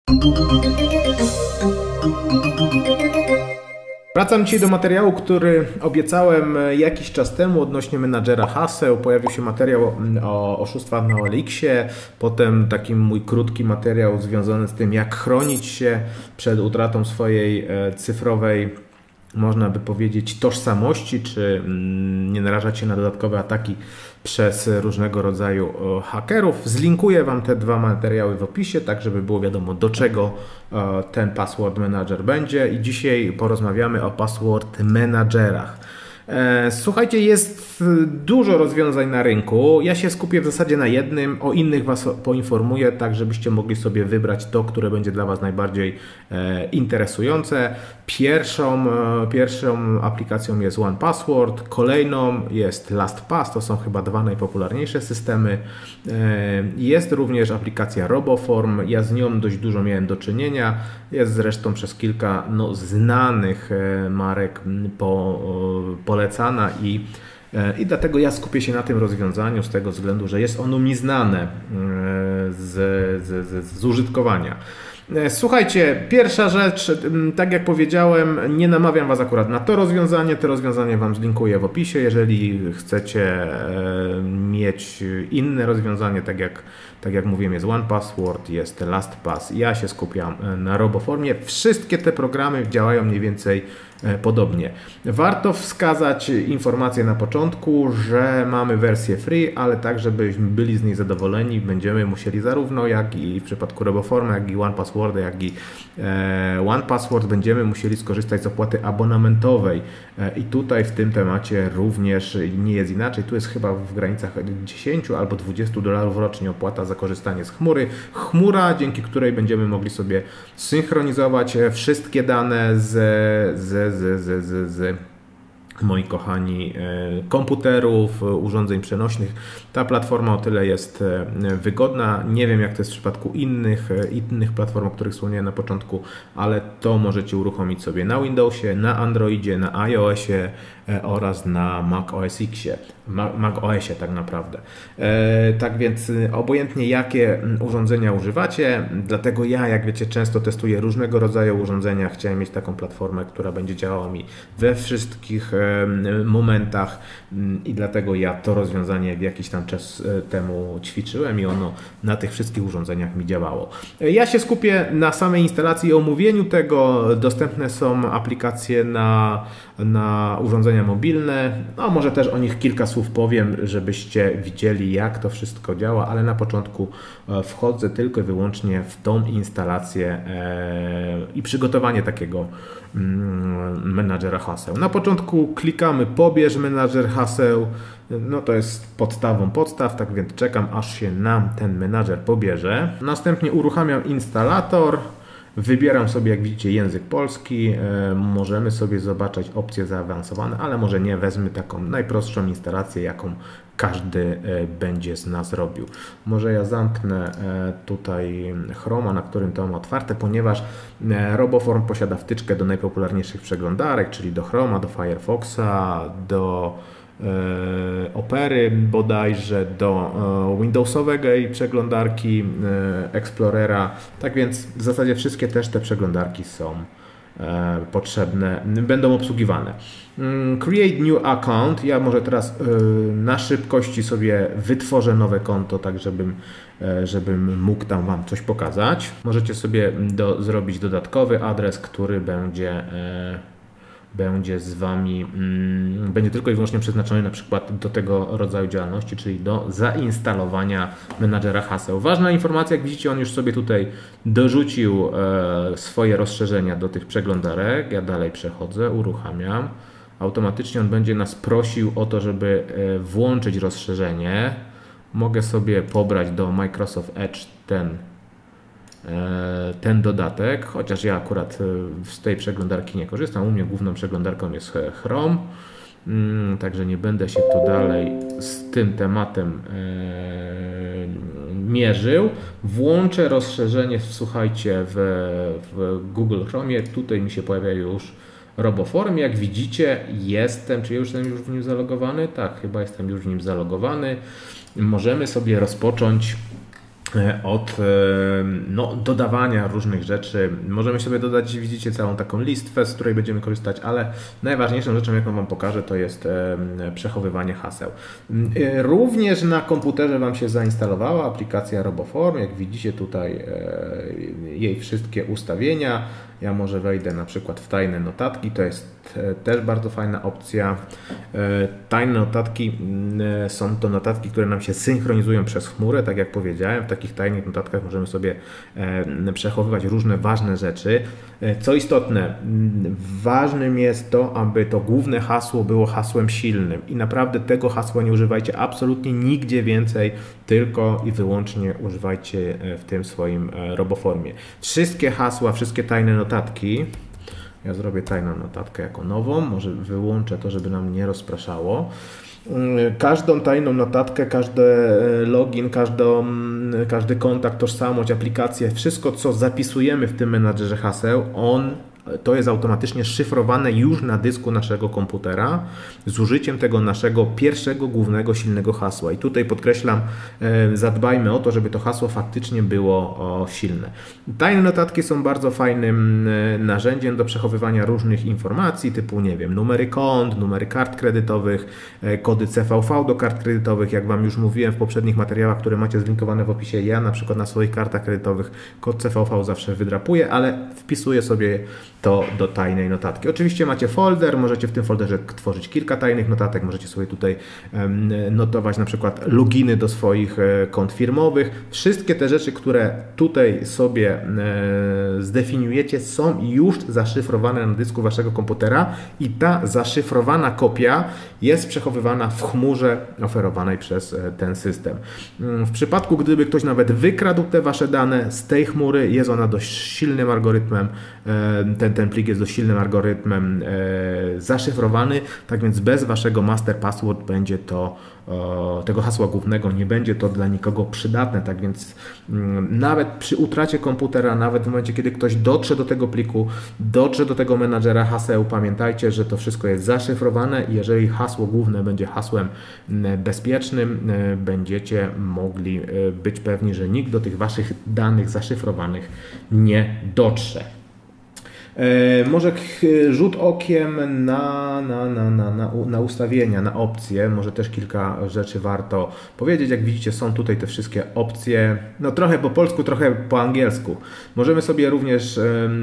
Wracam dzisiaj do materiału, który obiecałem jakiś czas temu odnośnie menadżera haseł. Pojawił się materiał o oszustwach na OLX-ie, potem taki mój krótki materiał związany z tym, jak chronić się przed utratą swojej cyfrowej, można by powiedzieć, tożsamości, czy nie narażać się na dodatkowe ataki przez różnego rodzaju hakerów. Zlinkuję Wam te dwa materiały w opisie, tak żeby było wiadomo, do czego ten Password Manager będzie. I dzisiaj porozmawiamy o Password Managerach. Słuchajcie, jest dużo rozwiązań na rynku. Ja się skupię w zasadzie na jednym, o innych Was poinformuję, tak żebyście mogli sobie wybrać to, które będzie dla Was najbardziej interesujące. Pierwszą aplikacją jest OnePassword, kolejną jest LastPass, to są chyba dwa najpopularniejsze systemy. Jest również aplikacja RoboForm, ja z nią dość dużo miałem do czynienia. Jest zresztą przez kilka znanych marek polecana i dlatego ja skupię się na tym rozwiązaniu z tego względu, że jest ono mi znane z użytkowania. Słuchajcie, pierwsza rzecz, tak jak powiedziałem, nie namawiam Was akurat na to rozwiązanie Wam zlinkuję w opisie. Jeżeli chcecie mieć inne rozwiązanie, tak jak mówiłem, jest OnePassword, jest LastPass, ja się skupiam na RoboFormie. Wszystkie te programy działają mniej więcej podobnie. Warto wskazać informację na początku, że mamy wersję free, ale tak, żebyśmy byli z niej zadowoleni, będziemy musieli zarówno jak i w przypadku RoboForma, jak i OnePassworda, jak i OnePassword będziemy musieli skorzystać z opłaty abonamentowej i tutaj w tym temacie również nie jest inaczej. Tu jest chyba w granicach 10 albo $20 rocznie opłata za korzystanie z chmury. Chmura, dzięki której będziemy mogli sobie synchronizować wszystkie dane z moi kochani, komputerów, urządzeń przenośnych. Ta platforma o tyle jest wygodna. Nie wiem, jak to jest w przypadku innych platform, o których wspomniałem na początku, ale to możecie uruchomić sobie na Windowsie, na Androidzie, na iOSie oraz na macOSie tak naprawdę. Tak więc obojętnie jakie urządzenia używacie, dlatego ja, jak wiecie, często testuję różnego rodzaju urządzenia. Chciałem mieć taką platformę, która będzie działała mi we wszystkich momentach i dlatego ja to rozwiązanie jakiś tam czas temu ćwiczyłem i ono na tych wszystkich urządzeniach mi działało. Ja się skupię na samej instalacji i omówieniu tego. Dostępne są aplikacje na urządzenia mobilne. No, może też o nich kilka słów powiem, żebyście widzieli, jak to wszystko działa, ale na początku wchodzę tylko i wyłącznie w tą instalację i przygotowanie takiego menadżera haseł. Na początku klikamy pobierz menadżer haseł. No to jest podstawą podstaw, tak więc czekam, aż się nam ten menadżer pobierze. Następnie uruchamiam instalator. Wybieram sobie, jak widzicie, język polski. Możemy sobie zobaczyć opcje zaawansowane, ale może nie, wezmę taką najprostszą instalację, jaką każdy będzie z nas robił. Może ja zamknę tutaj Chroma, na którym to mam otwarte, ponieważ RoboForm posiada wtyczkę do najpopularniejszych przeglądarek, czyli do Chroma, do Firefoxa, do Opery bodajże, do Windowsowego i przeglądarki Explorera. Tak więc w zasadzie wszystkie też te przeglądarki są potrzebne, będą obsługiwane. Create new account. Ja może teraz na szybkości sobie wytworzę nowe konto, tak żebym mógł tam Wam coś pokazać. Możecie sobie zrobić dodatkowy adres, który będzie z Wami, będzie tylko i wyłącznie przeznaczony na przykład do tego rodzaju działalności, czyli do zainstalowania menadżera haseł. Ważna informacja, jak widzicie, on już sobie tutaj dorzucił swoje rozszerzenia do tych przeglądarek. Ja dalej przechodzę, uruchamiam. Automatycznie on będzie nas prosił o to, żeby włączyć rozszerzenie. Mogę sobie pobrać do Microsoft Edge ten dodatek, chociaż ja akurat z tej przeglądarki nie korzystam. U mnie główną przeglądarką jest Chrome, także nie będę się tu dalej z tym tematem mierzył. Włączę rozszerzenie, słuchajcie, w Google Chromie. Tutaj mi się pojawia już RoboForm. Jak widzicie, czy ja już jestem w nim zalogowany? Tak, chyba jestem już w nim zalogowany. Możemy sobie rozpocząć od dodawania różnych rzeczy. Możemy sobie dodać, widzicie, całą taką listwę, z której będziemy korzystać, ale najważniejszą rzeczą, jaką Wam pokażę, to jest przechowywanie haseł. Również na komputerze Wam się zainstalowała aplikacja RoboForm. Jak widzicie tutaj jej wszystkie ustawienia. Ja może wejdę na przykład w tajne notatki, to jest też bardzo fajna opcja. Tajne notatki są to notatki, które nam się synchronizują przez chmurę, tak jak powiedziałem. W takich tajnych notatkach możemy sobie przechowywać różne ważne rzeczy. Co istotne, ważnym jest to, aby to główne hasło było hasłem silnym i naprawdę tego hasła nie używajcie absolutnie nigdzie więcej, tylko i wyłącznie używajcie w tym swoim RoboFormie. Wszystkie hasła, wszystkie tajne notatki, ja zrobię tajną notatkę jako nową, może wyłączę to, żeby nam nie rozpraszało. Każdą tajną notatkę, każdy login, każdy kontakt, tożsamość, aplikację, wszystko co zapisujemy w tym menadżerze haseł, to jest automatycznie szyfrowane już na dysku naszego komputera z użyciem tego naszego pierwszego głównego silnego hasła. I tutaj podkreślam, zadbajmy o to, żeby to hasło faktycznie było silne. Tajne notatki są bardzo fajnym narzędziem do przechowywania różnych informacji typu, nie wiem, numery kont, numery kart kredytowych, kody CVV do kart kredytowych. Jak Wam już mówiłem w poprzednich materiałach, które macie zlinkowane w opisie, ja na przykład na swoich kartach kredytowych kod CVV zawsze wydrapuję, ale wpisuję sobie to do tajnej notatki. Oczywiście macie folder, możecie w tym folderze tworzyć kilka tajnych notatek, możecie sobie tutaj notować na przykład loginy do swoich kont firmowych. Wszystkie te rzeczy, które tutaj sobie zdefiniujecie, są już zaszyfrowane na dysku Waszego komputera i ta zaszyfrowana kopia jest przechowywana w chmurze oferowanej przez ten system. W przypadku, gdyby ktoś nawet wykradł te Wasze dane z tej chmury, jest ona dość silnym algorytmem, ten plik jest dość silnym algorytmem zaszyfrowany, tak więc bez Waszego master password będzie to, tego hasła głównego, nie będzie to dla nikogo przydatne, tak więc nawet przy utracie komputera, nawet w momencie, kiedy ktoś dotrze do tego pliku, dotrze do tego menadżera haseł, pamiętajcie, że to wszystko jest zaszyfrowane i jeżeli hasło główne będzie hasłem bezpiecznym, będziecie mogli być pewni, że nikt do tych Waszych danych zaszyfrowanych nie dotrze. Może rzut okiem na ustawienia, na opcje, może też kilka rzeczy warto powiedzieć. Jak widzicie, są tutaj te wszystkie opcje, no trochę po polsku, trochę po angielsku. Możemy sobie również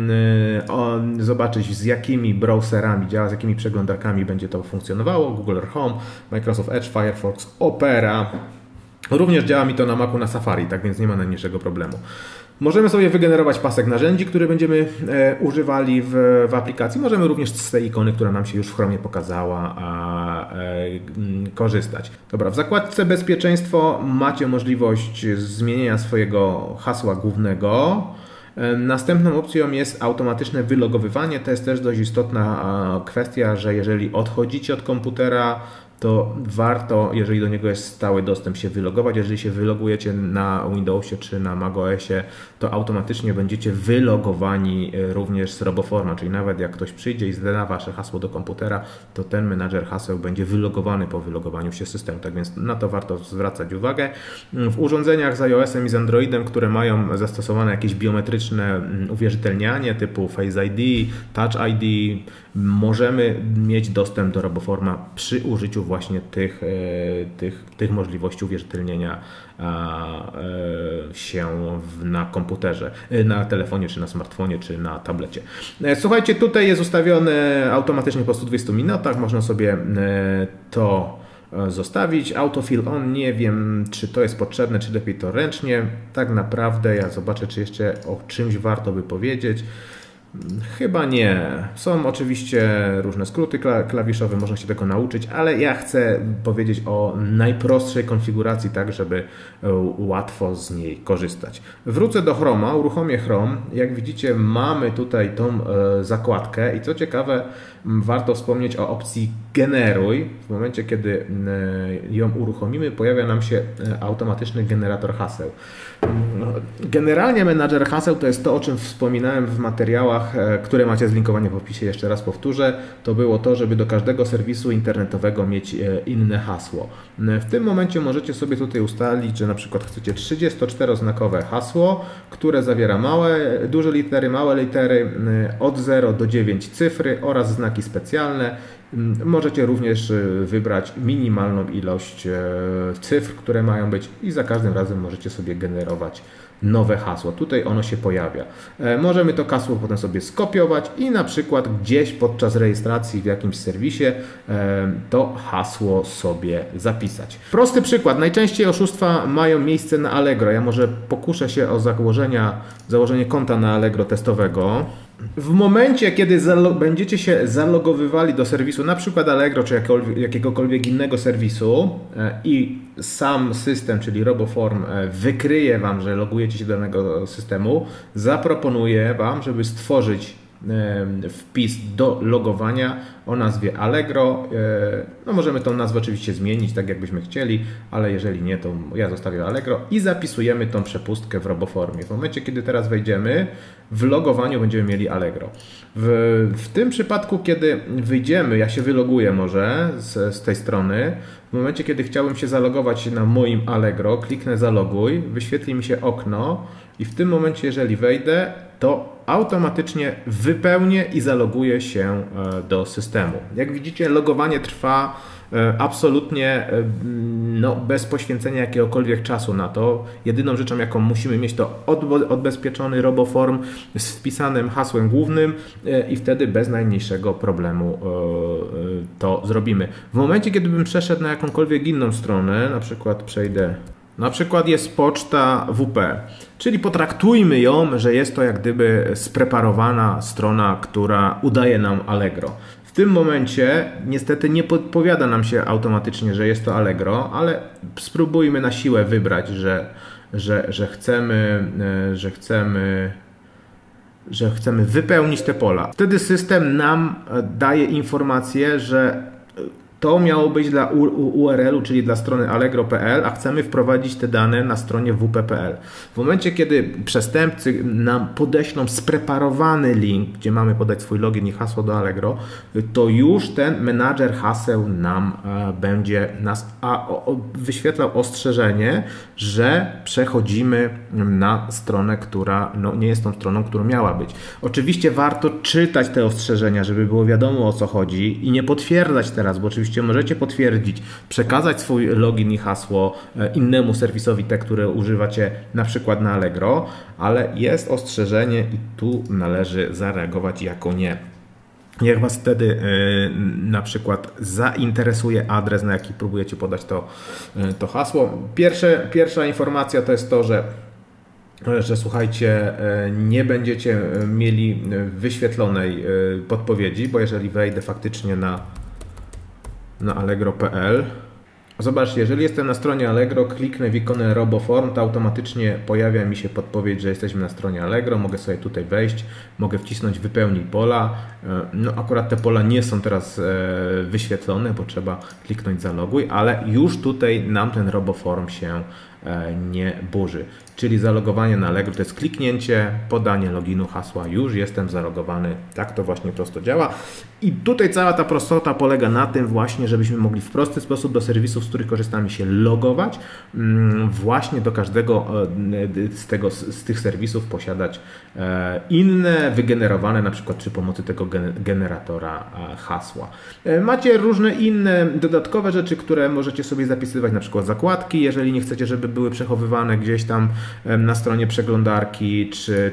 zobaczyć, z jakimi browserami działa, z jakimi przeglądarkami będzie to funkcjonowało. Google Chrome, Microsoft Edge, Firefox, Opera. Również działa mi to na Macu na Safari, tak więc nie ma najmniejszego problemu. Możemy sobie wygenerować pasek narzędzi, który będziemy używali w aplikacji. Możemy również z tej ikony, która nam się już w Chromie pokazała, korzystać. Dobra, w zakładce bezpieczeństwo macie możliwość zmienienia swojego hasła głównego. Następną opcją jest automatyczne wylogowywanie. To jest też dość istotna kwestia, że jeżeli odchodzicie od komputera, to warto, jeżeli do niego jest stały dostęp, się wylogować. Jeżeli się wylogujecie na Windowsie czy na macOSie, to automatycznie będziecie wylogowani również z RoboForma, czyli nawet jak ktoś przyjdzie i zda Wasze hasło do komputera, to ten menadżer haseł będzie wylogowany po wylogowaniu się z systemu, tak więc na to warto zwracać uwagę. W urządzeniach z iOS-em i z Androidem, które mają zastosowane jakieś biometryczne uwierzytelnianie typu Face ID, Touch ID, możemy mieć dostęp do RoboForma przy użyciu właśnie tych możliwości uwierzytelnienia się na komputerze, na telefonie, czy na smartfonie, czy na tablecie. Słuchajcie, tutaj jest ustawione automatycznie po 120 minutach, można sobie to zostawić. Autofill on, nie wiem, czy to jest potrzebne, czy lepiej to ręcznie. Tak naprawdę ja zobaczę, czy jeszcze o czymś warto by powiedzieć. Chyba nie. Są oczywiście różne skróty klawiszowe, można się tego nauczyć, ale ja chcę powiedzieć o najprostszej konfiguracji, tak żeby łatwo z niej korzystać. Wrócę do Chroma, uruchomię Chrome. Jak widzicie, mamy tutaj tą zakładkę i co ciekawe, warto wspomnieć o opcji generuj. W momencie, kiedy ją uruchomimy, pojawia nam się automatyczny generator haseł. Generalnie menadżer haseł to jest to, o czym wspominałem w materiałach, które macie zlinkowane w opisie. Jeszcze raz powtórzę. To było to, żeby do każdego serwisu internetowego mieć inne hasło. W tym momencie możecie sobie tutaj ustalić, że na przykład chcecie 34-znakowe hasło, które zawiera duże litery, małe litery, od 0 do 9 cyfry oraz znaki specjalne. Możecie również wybrać minimalną ilość cyfr, które mają być i za każdym razem możecie sobie generować nowe hasło. Tutaj ono się pojawia. Możemy to hasło potem sobie skopiować i na przykład gdzieś podczas rejestracji w jakimś serwisie to hasło sobie zapisać. Prosty przykład. Najczęściej oszustwa mają miejsce na Allegro. Ja może pokuszę się o założenie konta na Allegro testowego. W momencie, kiedy będziecie się zalogowywali do serwisu, na przykład Allegro czy jakiegokolwiek innego serwisu i sam system, czyli RoboForm wykryje Wam, że logujecie się do danego systemu, zaproponuję Wam, żeby stworzyć wpis do logowania o nazwie Allegro. No możemy tą nazwę oczywiście zmienić tak jakbyśmy chcieli, ale jeżeli nie, to ja zostawię Allegro i zapisujemy tą przepustkę w RoboFormie. W momencie, kiedy teraz wejdziemy, w logowaniu będziemy mieli Allegro. W tym przypadku, kiedy wyjdziemy, ja się wyloguję może z tej strony, w momencie, kiedy chciałbym się zalogować na moim Allegro, kliknę zaloguj, wyświetli mi się okno i w tym momencie, jeżeli wejdę, to automatycznie wypełnię i zaloguję się do systemu. Jak widzicie, logowanie trwa absolutnie bez poświęcenia jakiegokolwiek czasu na to. Jedyną rzeczą, jaką musimy mieć, to odbezpieczony RoboForm z wpisanym hasłem głównym i wtedy bez najmniejszego problemu to zrobimy. W momencie, kiedy bym przeszedł na jakąkolwiek inną stronę, na przykład jest poczta WP, czyli potraktujmy ją, że jest to jak gdyby spreparowana strona, która udaje nam Allegro. W tym momencie niestety nie podpowiada nam się automatycznie, że jest to Allegro, ale spróbujmy na siłę wybrać, że chcemy wypełnić te pola. Wtedy system nam daje informację, że to miało być dla URL-u, czyli dla strony allegro.pl, a chcemy wprowadzić te dane na stronie wp.pl. W momencie, kiedy przestępcy nam podeślą spreparowany link, gdzie mamy podać swój login i hasło do Allegro, to już ten menadżer haseł nam będzie wyświetlał ostrzeżenie, że przechodzimy na stronę, która nie jest tą stroną, którą miała być. Oczywiście warto czytać te ostrzeżenia, żeby było wiadomo, o co chodzi i nie potwierdzać teraz, bo oczywiście możecie potwierdzić, przekazać swój login i hasło innemu serwisowi, te, które używacie na przykład na Allegro, ale jest ostrzeżenie i tu należy zareagować jako nie. Jak Was wtedy na przykład zainteresuje adres, na jaki próbujecie podać to hasło. Pierwsza informacja to jest to, że słuchajcie, nie będziecie mieli wyświetlonej podpowiedzi, bo jeżeli wejdę faktycznie na allegro.pl. Zobacz, jeżeli jestem na stronie Allegro, kliknę w ikonę RoboForm, to automatycznie pojawia mi się podpowiedź, że jesteśmy na stronie Allegro. Mogę sobie tutaj wejść, mogę wcisnąć wypełnij pola. Akurat te pola nie są teraz wyświetlone, bo trzeba kliknąć zaloguj, ale już tutaj nam ten RoboForm się nie burzy. Czyli zalogowanie na Allegro to jest kliknięcie, podanie loginu, hasła, już jestem zalogowany. Tak to właśnie prosto działa. I tutaj cała ta prostota polega na tym właśnie, żebyśmy mogli w prosty sposób do serwisów, z których korzystamy, się logować. Właśnie do każdego z tych serwisów posiadać inne, wygenerowane na przykład przy pomocy tego generatora hasła. Macie różne inne dodatkowe rzeczy, które możecie sobie zapisywać, na przykład zakładki, jeżeli nie chcecie, żeby były przechowywane gdzieś tam na stronie przeglądarki,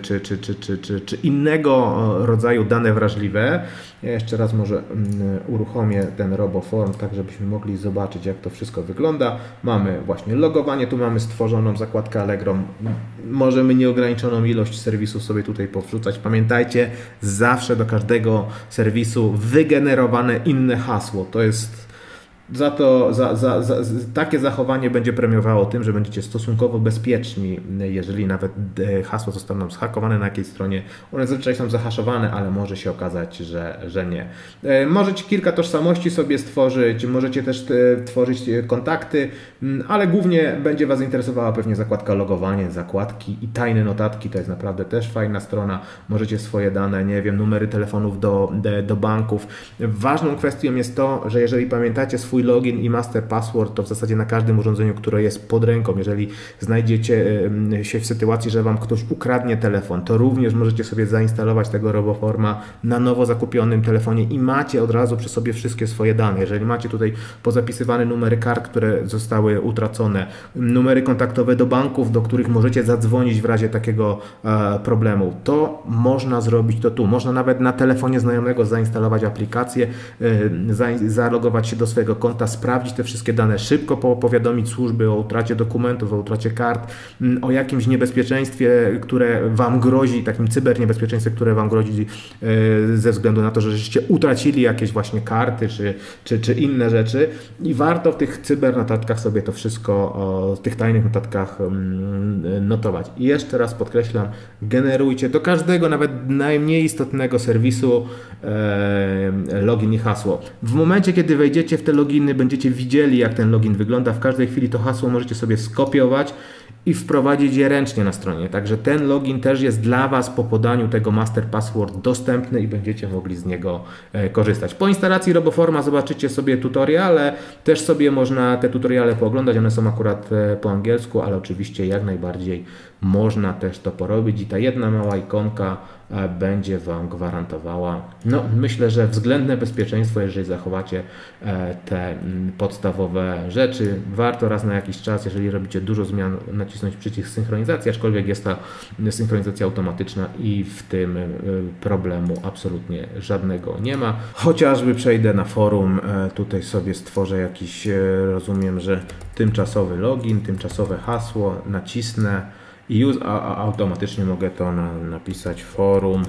czy innego rodzaju dane wrażliwe. Ja jeszcze raz może uruchomię ten RoboForm, tak żebyśmy mogli zobaczyć, jak to wszystko wygląda. Mamy właśnie logowanie, tu mamy stworzoną zakładkę Allegro. Możemy nieograniczoną ilość serwisów sobie tutaj powrzucać. Pamiętajcie, zawsze do każdego serwisu wygenerowane inne hasło. Takie zachowanie będzie premiowało tym, że będziecie stosunkowo bezpieczni, jeżeli nawet hasła zostaną zhakowane na jakiejś stronie. One zazwyczaj są zahaszowane, ale może się okazać, że nie. Możecie kilka tożsamości sobie stworzyć, możecie też tworzyć kontakty, ale głównie będzie Was interesowała pewnie zakładka logowanie, zakładki i tajne notatki. To jest naprawdę też fajna strona. Możecie swoje dane, nie wiem, numery telefonów do banków. Ważną kwestią jest to, że jeżeli pamiętacie swój login i master password, to w zasadzie na każdym urządzeniu, które jest pod ręką, jeżeli znajdziecie się w sytuacji, że Wam ktoś ukradnie telefon, to również możecie sobie zainstalować tego RoboForma na nowo zakupionym telefonie i macie od razu przy sobie wszystkie swoje dane. Jeżeli macie tutaj pozapisywane numery kart, które zostały utracone, numery kontaktowe do banków, do których możecie zadzwonić w razie takiego problemu, to można zrobić to tu. Można nawet na telefonie znajomego zainstalować aplikację, zalogować się do swojego konta, sprawdzić te wszystkie dane, szybko powiadomić służby o utracie dokumentów, o utracie kart, o jakimś niebezpieczeństwie, które Wam grozi, takim cyberniebezpieczeństwie, które Wam grozi ze względu na to, że żeście utracili jakieś właśnie karty czy inne rzeczy i warto w tych cybernotatkach sobie to wszystko, w tych tajnych notatkach notować. I jeszcze raz podkreślam, generujcie do każdego, nawet najmniej istotnego serwisu login i hasło. W momencie, kiedy wejdziecie w te loginy, będziecie widzieli, jak ten login wygląda. W każdej chwili to hasło możecie sobie skopiować i wprowadzić je ręcznie na stronie. Także ten login też jest dla Was po podaniu tego master password dostępny i będziecie mogli z niego korzystać. Po instalacji RoboForma zobaczycie sobie tutoriale. Też sobie można te tutoriale pooglądać. One są akurat po angielsku, ale oczywiście jak najbardziej można też to porobić i ta jedna mała ikonka będzie Wam gwarantowała, no myślę, że względne bezpieczeństwo, jeżeli zachowacie te podstawowe rzeczy. Warto raz na jakiś czas, jeżeli robicie dużo zmian, nacisnąć przycisk synchronizacji, aczkolwiek jest ta synchronizacja automatyczna i w tym problemu absolutnie żadnego nie ma. Chociażby przejdę na forum, tutaj sobie stworzę jakiś, rozumiem, że tymczasowy login, tymczasowe hasło, nacisnę i już automatycznie mogę to napisać forum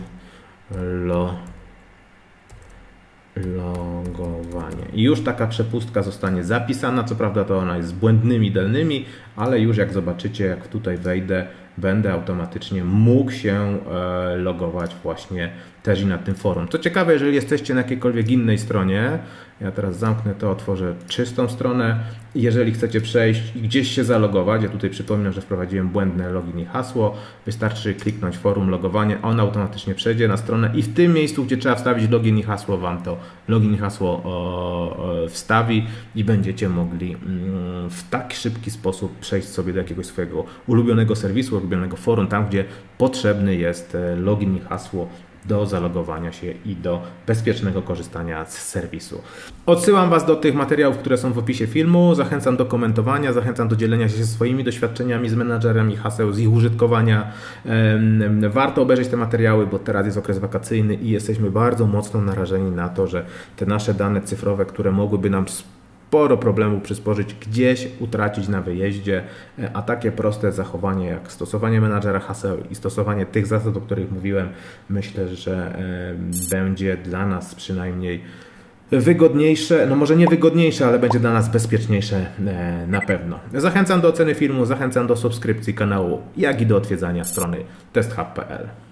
logowanie. I już taka przepustka zostanie zapisana, co prawda to ona jest z błędnymi danymi, ale już jak zobaczycie, jak tutaj wejdę, będę automatycznie mógł się logować właśnie też i na tym forum. Co ciekawe, jeżeli jesteście na jakiejkolwiek innej stronie, ja teraz zamknę to, otworzę czystą stronę. Jeżeli chcecie przejść i gdzieś się zalogować, ja tutaj przypominam, że wprowadziłem błędne login i hasło, wystarczy kliknąć forum logowanie, on automatycznie przejdzie na stronę i w tym miejscu, gdzie trzeba wstawić login i hasło, Wam to login i hasło wstawi i będziecie mogli w tak szybki sposób przejść sobie do jakiegoś swojego ulubionego serwisu, ulubionego forum, tam gdzie potrzebny jest login i hasło do zalogowania się i do bezpiecznego korzystania z serwisu. Odsyłam Was do tych materiałów, które są w opisie filmu. Zachęcam do komentowania, zachęcam do dzielenia się swoimi doświadczeniami z menadżerami haseł, z ich użytkowania. Warto obejrzeć te materiały, bo teraz jest okres wakacyjny i jesteśmy bardzo mocno narażeni na to, że te nasze dane cyfrowe, które mogłyby nam sporo problemów przysporzyć, gdzieś utracić na wyjeździe, a takie proste zachowanie jak stosowanie menadżera haseł i stosowanie tych zasad, o których mówiłem, myślę, że będzie dla nas przynajmniej wygodniejsze, no może nie wygodniejsze, ale będzie dla nas bezpieczniejsze na pewno. Zachęcam do oceny filmu, zachęcam do subskrypcji kanału, jak i do odwiedzania strony testhub.pl.